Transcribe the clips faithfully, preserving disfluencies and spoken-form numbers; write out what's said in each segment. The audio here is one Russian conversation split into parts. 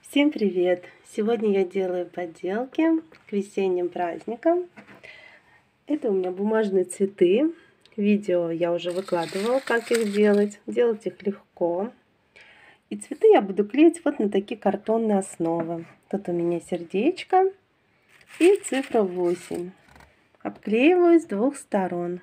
Всем привет! Сегодня я делаю поделки к весенним праздникам. Это у меня бумажные цветы. Видео я уже выкладывала, как их делать. Делать их легко. И цветы я буду клеить вот на такие картонные основы. Тут у меня сердечко и цифра восемь. Обклеиваю с двух сторон.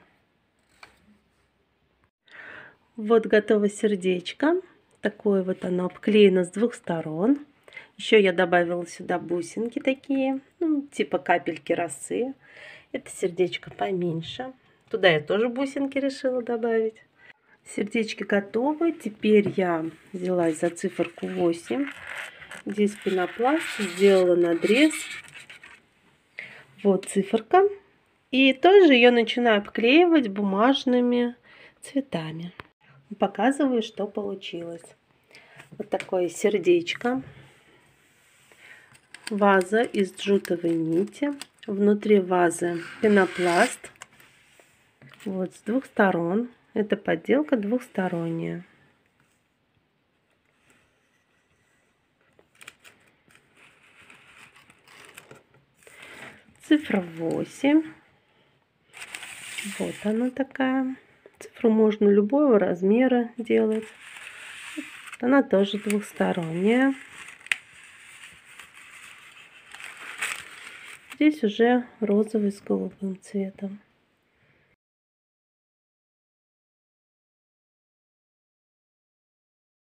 Вот готово сердечко. Такое вот оно обклеено с двух сторон. Еще я добавила сюда бусинки такие, ну, типа капельки росы. Это сердечко поменьше. Туда я тоже бусинки решила добавить. Сердечки готовы. Теперь я взялась за циферку восемь. Здесь пенопласт, сделала надрез. Вот циферка. И тоже ее начинаю обклеивать бумажными цветами. Показываю, что получилось. Вот такое сердечко. Ваза из джутовой нити. Внутри вазы пенопласт. Вот с двух сторон. Это подделка двухсторонняя. Цифра восемь. Вот она такая. Цифру можно любого размера делать. Она тоже двухсторонняя. Здесь уже розовый с голубым цветом.